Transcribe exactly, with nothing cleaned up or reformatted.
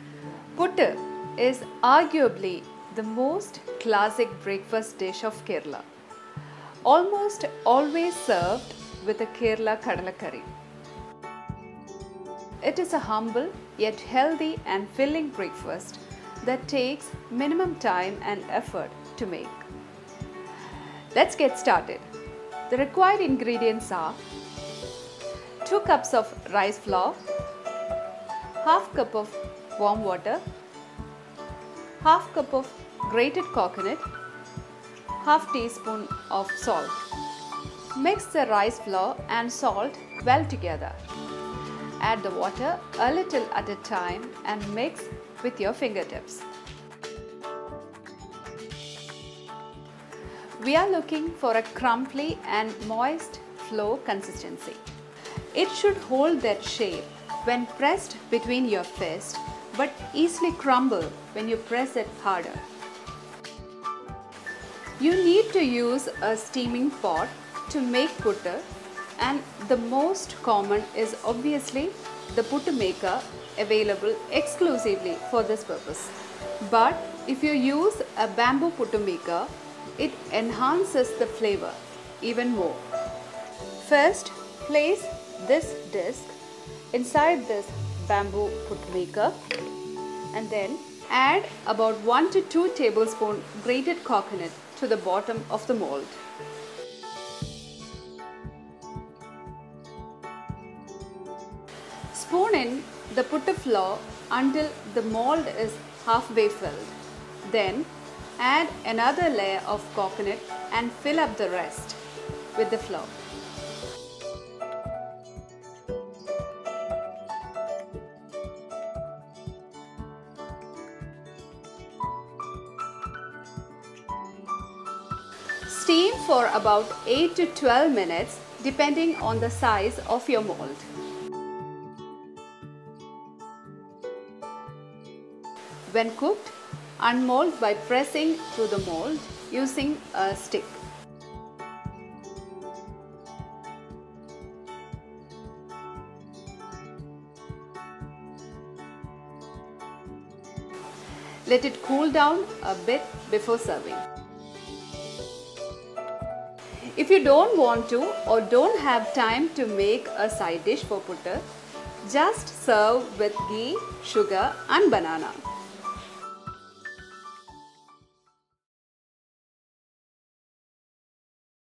Puttu is arguably the most classic breakfast dish of Kerala, almost always served with a Kerala kadala curry. It is a humble yet healthy and filling breakfast that takes minimum time and effort to make. Let's get started. The required ingredients are two cups of rice flour, half cup of warm water, half cup of grated coconut, half teaspoon of salt. Mix the rice flour and salt well together. Add the water a little at a time and mix with your fingertips. We are looking for a crumbly and moist flour consistency. It should hold that shape when pressed between your fists, but easily crumble when you press it harder. You need to use a steaming pot to make puttu, and the most common is obviously the puttu maker, available exclusively for this purpose. But if you use a bamboo puttu maker, it enhances the flavor even more. First, place this disc inside this bamboo puttu maker and then add about one to two tablespoons grated coconut to the bottom of the mold. Spoon in the puttu flour until the mold is halfway filled. Then add another layer of coconut and fill up the rest with the flour. Steam for about eight to twelve minutes depending on the size of your mold. When cooked, unmold by pressing through the mold using a stick. Let it cool down a bit before serving. If you don't want to or don't have time to make a side dish for puttu, just serve with ghee, sugar and banana.